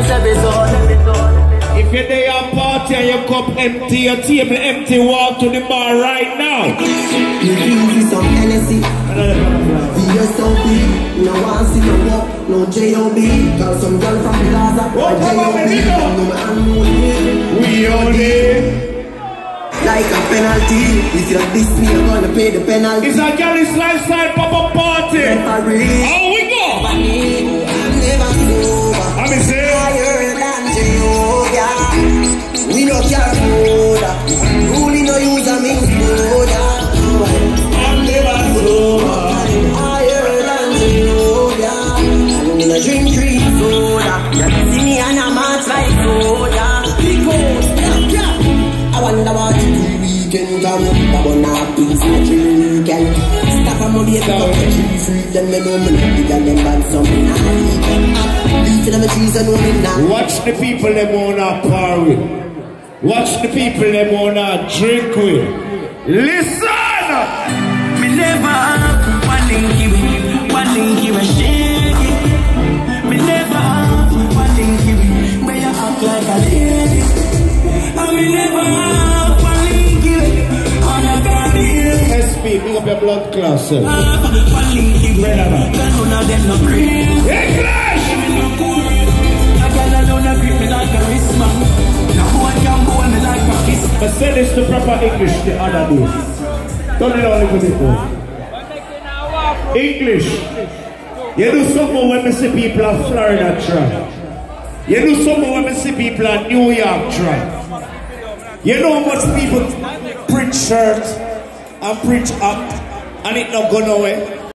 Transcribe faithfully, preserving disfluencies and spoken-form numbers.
this episode. If you're there at a party and your cup empty, your table empty, walk to the bar right now. You feel some Hennessy. V S O B. No one see no walk, no J O B. Call some girl from Plaza. Oh, come on, we only like a penalty. If you diss me, you're gonna pay the penalty. It's a Gyallis lifestyle pop-up party. How we go? I'm never sober. I'm in say higher than Jehovah. We no care for Rule no use a means soda. I'm never sober. Higher than Jehovah. And we no drink cream soda. You see me and I'm out like soda. I wonder what the weekend come. But now peace not the weekend. Stop a money at the tree free. Then they know me not bigger than bad something. Beat them a trees and only now. Watch the people them wanna party. Watch the people them wanna drink with. Listen! Me never have one linky with, one linky with shaky. Me never have one linky with, where you act like a lady. And me never have one linky with, on a body. S P, pick up your blood class, sir. One linky with, but none of them no green. English! Me no cool. A girl alone a grip me like a wristman. No one can hold me like a kiss. I said this the proper English the other day. Turn it on a little bit more. English. You do something when we see people at Florida try. You do something when we see people at New York try. You know how much people print shirts and print up and it not go nowhere.